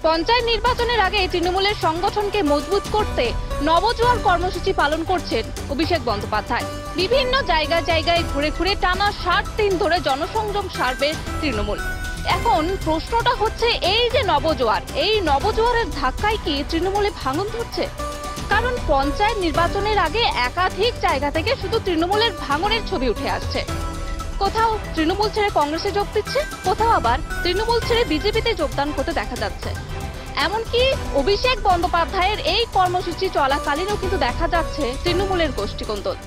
পঞ্চায়েত নির্বাচনের আগে তৃণমূলের সংগঠনকে মজবুত করতে নবজোয়ার কর্মসূচি পালন করছেন অভিষেক বন্দ্যোপাধ্যায়। বিভিন্ন জায়গায় ঘুরে ঘুরে টানা 60 দিন ধরে জনসংযোগ সারবে তৃণমূল। এখন প্রশ্নটা হচ্ছে, এই যে নবজোয়ার, এই নবজোয়ারের ধাক্কায় কি তৃণমূলে ভাঙন ধরছে? কারণ পঞ্চায়েত নির্বাচনের আগে একাধিক জায়গা থেকে শুধু তৃণমূলের ভাঙনের ছবি উঠে আসছে। কোথাও তৃণমূল ছেড়ে কংগ্রেসে যোগ দিচ্ছে, কোথাও আবার তৃণমূল ছেড়ে বিজেপিতে যোগদান করতে দেখা যাচ্ছে। এমনকি অভিষেক বন্দ্যোপাধ্যায়ের এই কর্মসূচি চলাকালীনও কিন্তু দেখা যাচ্ছে তৃণমূলের গোষ্ঠীকন্দল।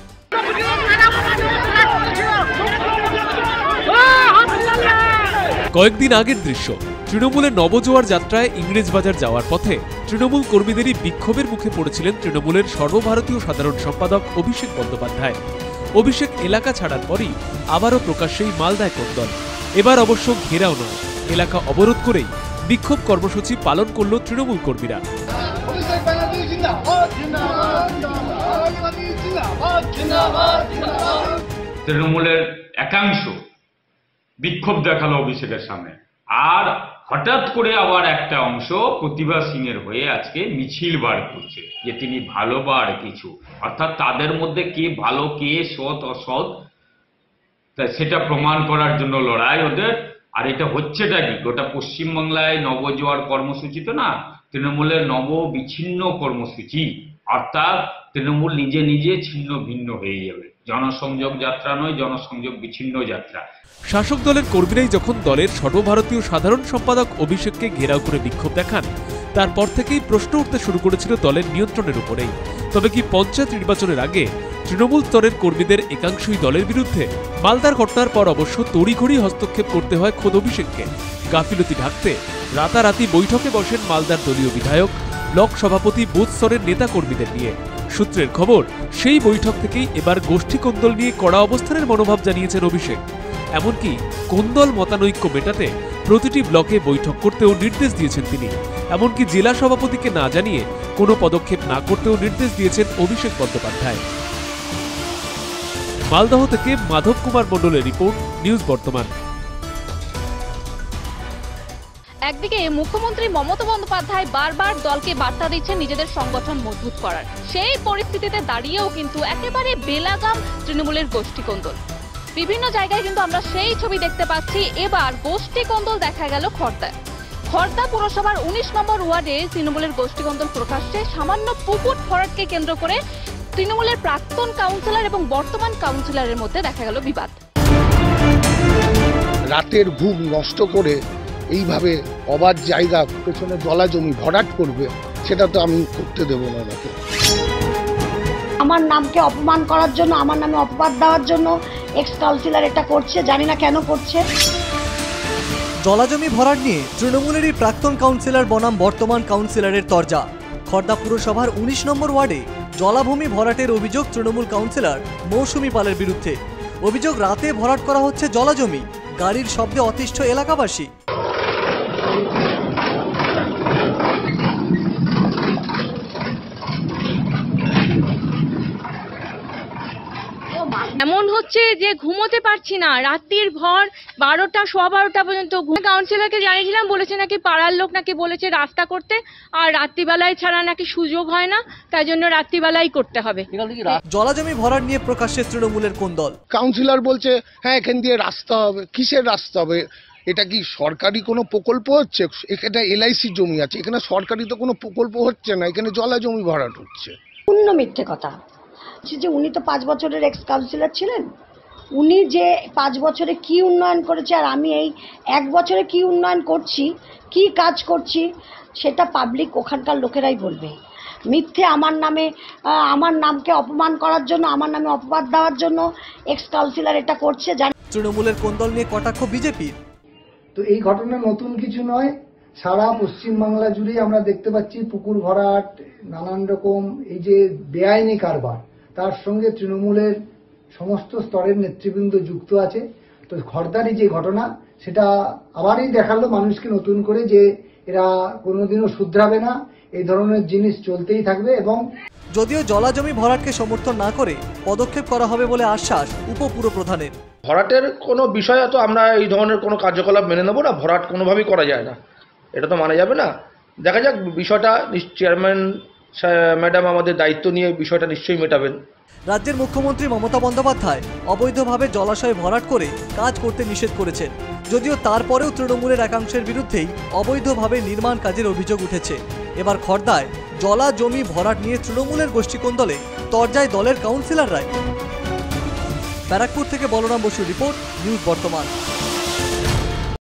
কয়েকদিন আগের দৃশ্য, তৃণমূলের নবজোয়ার যাত্রায় ইংরেজবাজার যাওয়ার পথে তৃণমূল কর্মীদেরই বিক্ষোভের মুখে পড়েছিলেন তৃণমূলের সর্বভারতীয় সাধারণ সম্পাদক অভিষেক বন্দ্যোপাধ্যায়। অভিষেক এলাকা ছাড়ার পরই আবারও প্রকাশ্যেই মালদায় কোন্দল। এবার অবশ্য ঘেরাও নয়, এলাকা অবরোধ করেই বিক্ষোভ কর্মসূচি পালন করল তৃণমূল কর্মীরা। তৃণমূলের একাংশ বিক্ষোভ দেখালো অভিষেকের সামনে, আর হঠাৎ করে আবার একটা অংশ প্রতিভা সিং এর হয়ে আজকে মিছিল বার করছে যে তিনি ভালো বার কিছু, অর্থাৎ তাদের মধ্যে কে ভালো কে সৎ অসৎ সেটা প্রমাণ করার জন্য লড়াই ওদের। আর এটা হচ্ছেটা কি, গোটা পশ্চিমবাংলায় নবজোয়ার কর্মসূচি তো না, তৃণমূলের নব বিচ্ছিন্ন কর্মসূচি, অর্থাৎ তৃণমূল নিজে নিজে ছিন্ন ভিন্ন হয়ে যাবে। জনসংযোগ যাত্রা নয়, জনসংযোগ বিচ্ছিন্ন যাত্রা। শাসক দলের কর্মীরাই যখন দলের সর্বভারতীয় সাধারণ সম্পাদক অভিষেককে ঘেরাও করে বিক্ষোভ দেখান, তারপর থেকেই প্রশ্ন উঠতে শুরু করেছিল দলের নিয়ন্ত্রণের উপরেই। তবে কি পঞ্চায়েত নির্বাচনের আগে তৃণমূল স্তরের কর্মীদের একাংশই দলের বিরুদ্ধে? মালদার ঘটনার পর অবশ্য তড়িঘড়ি হস্তক্ষেপ করতে হয় খোদ অভিষেককে। গাফিলতি ঢাকতে রাতারাতি বৈঠকে বসেন মালদার দলীয় বিধায়ক, ব্লক সভাপতি, বুথ স্তরের নেতা কর্মীদের নিয়ে। সূত্রের খবর, সেই বৈঠক থেকেই এবার গোষ্ঠী কোন্দল নিয়ে কড়া অবস্থানের মনোভাব জানিয়েছেন অভিষেক। এমনকি কোন্দল মতানৈক্য মেটাতে প্রতিটি ব্লকে বৈঠক করতেও নির্দেশ দিয়েছেন তিনি। এমনকি জেলা সভাপতিকে না জানিয়ে কোনো পদক্ষেপ না করতেও নির্দেশ দিয়েছেন অভিষেক বন্দ্যোপাধ্যায়। মালদহ থেকে মাধব কুমার মণ্ডলের রিপোর্ট, নিউজ বর্তমান। একদিকে মুখ্যমন্ত্রী মমতা বন্দ্যোপাধ্যায় বারবার দলকে বার্তা দিচ্ছেন নিজেদের সংগঠন মজবুত করার, সেই পরিস্থিতিতে দাঁড়িয়েও কিন্তু একেবারে বেলাগাম তৃণমূলের গোষ্ঠীকন্দল। বিভিন্ন জায়গায় কিন্তু আমরা সেই ছবি দেখতে পাচ্ছি। এবার গোষ্ঠীকন্দল দেখা গেল খড়দায়। খড়দা পুরসভার 19 নম্বর ওয়ার্ডে তৃণমূলের গোষ্ঠীকন্দল প্রকাশ্যে। সামান্য পুকুর ভরাটকে কেন্দ্র করে তৃণমূলের প্রাক্তন কাউন্সিলর এবং বর্তমান কাউন্সিলরের মধ্যে দেখা গেল বিবাদ। রাতের ঘুম নষ্ট করে এইভাবে অবাধ জায়গা পেছনে জলা জমি ভরাট করবে, সেটা তো আমি করতে দেব না। ওনাকে আমার নামকে অপমান করার জন্য, আমার নামে অপবাদ দেওয়ার জন্য এক্স কাউন্সিলর এটা করছে, জানি না কেন করছে। জলাজমি ভরাট নিয়ে তৃণমূলেরই প্রাক্তন কাউন্সিলর বনাম বর্তমান কাউন্সিলরের তরজা। খড়দা পুরসভার 19 নম্বর ওয়ার্ডে জলাভূমি ভরাটের অভিযোগ তৃণমূল কাউন্সিলর মৌসুমী পালের বিরুদ্ধে। অভিযোগ, রাতে ভরাট করা হচ্ছে জলাজমি, গাড়ির শব্দে অতিষ্ঠ এলাকাবাসী। এমন হচ্ছে যে ঘুমোতে পারছি না, রাত্রির ভর 12টা, 12:15 পর্যন্ত। কাউন্সিলরকে জানিয়েছিলাম, বলেছে নাকি পাড়ার লোক নাকি বলেছে রাস্তা করতে, আর রাত্রিবেলায় ছাড়া নাকি সুযোগ হয় না, তাই জন্য রাত্রিবেলাই করতে হবে। জলাজমি ভরাট নিয়ে প্রকাশ্যে তৃণমূলের কোন্দল। কাউন্সিলর বলছে হ্যাঁ এখান দিয়ে রাস্তা হবে। কিসের রাস্তা হবে? এটা কি সরকারি কোনো প্রকল্প হচ্ছে? এখানে LIC জমি আছে, এখানে সরকারি তো কোনো প্রকল্প হচ্ছে না, এখানে জলা জমি ভরাট হচ্ছে। পূর্ণ মিথ্যে কথা যে উনি তো 5 বছরের এক্স কাউন্সিলর ছিলেন। উনি যে 5 বছরে কি উন্নয়ন করেছে আর আমি এই 1 বছরে কি উন্নয়ন করছি, কি কাজ করছি, সেটা পাবলিক ওখানকার লোকেরাই বলবে। মিথ্যে আমার নামকে অপমান করার জন্য, আমার নামে অপবাদ দেওয়ার জন্য এক্স কাউন্সিলর এটা করছে। তৃণমূলের কোন্দল নিয়ে কটাক্ষ বিজেপির। তো এই ঘটনা নতুন কিছু নয়, সারা পশ্চিমবাংলা জুড়ে আমরা দেখতে পাচ্ছি পুকুর ভরাট, নানান রকম এই যে বেআইনি কারবার, তার সঙ্গে তৃণমূলের সমস্ত স্তরের নেতৃবৃন্দ যুক্ত আছে। তো খড়দারই যে ঘটনা, সেটা আবারই দেখালো মানুষকে নতুন করে যে এরা কোনোদিনও শুধরাবে না, এই ধরনের জিনিস চলতেই থাকবে। এবং যদিও জলাজমি ভরাটকে সমর্থন না করে পদক্ষেপ করা হবে বলে আশ্বাস উপপুরপ্রধানের। ভরাটের কোনো বিষয়ে তো আমরা এই ধরনের কোনো কার্যকলাপ মেনে নেব না, ভরাট কোনোভাবেই করা যায় না, এটা তো মানা যাবে না। দেখা যাক বিষয়টা চেয়ারম্যান ম্যাডাম আমাদের দায়িত্ব নিয়ে বিষয়টা নিশ্চয়ই মেটাবেন। রাজ্যের মুখ্যমন্ত্রী মমতা বন্দ্যোপাধ্যায় অবৈধভাবে জলাশয় ভরাট করে কাজ করতে নিষেধ করেছেন, যদিও তারপরেও তৃণমূলের একাংশের বিরুদ্ধেই অবৈধভাবে নির্মাণ কাজের অভিযোগ উঠেছে। এবার খড়দায় জলা জমি ভরাট নিয়ে তৃণমূলের গোষ্ঠীকোন্দলে তরজায় দলের কাউন্সিলররাই। ব্যারাকপুর থেকে বলরাম বসুর রিপোর্ট, নিউজ বর্তমান।